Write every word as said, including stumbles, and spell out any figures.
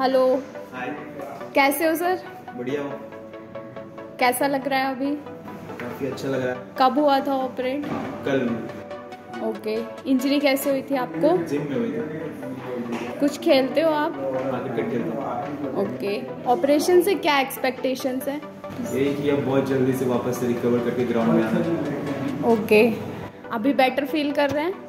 Hello. हाय। कैसे हो sir? बढ़िया हो। कैसा लग रहा है अभी? काफी अच्छा लग रहा है। कब हुआ था ऑपरेट? कल। ओके। इंजरी कैसे हुई थी आपको? जिम में हुई थी। कुछ खेलते हो आप? हाँ, क्रिकेट खेलता हूँ। ओके। ऑपरेशन से क्या एक्सपेक्टेशंस है? यही कि अब बहुत जल्दी से वापस से रिकवर करके ग्राउंड में आना। ओके। अभी बेटर फील कर रहे हैं?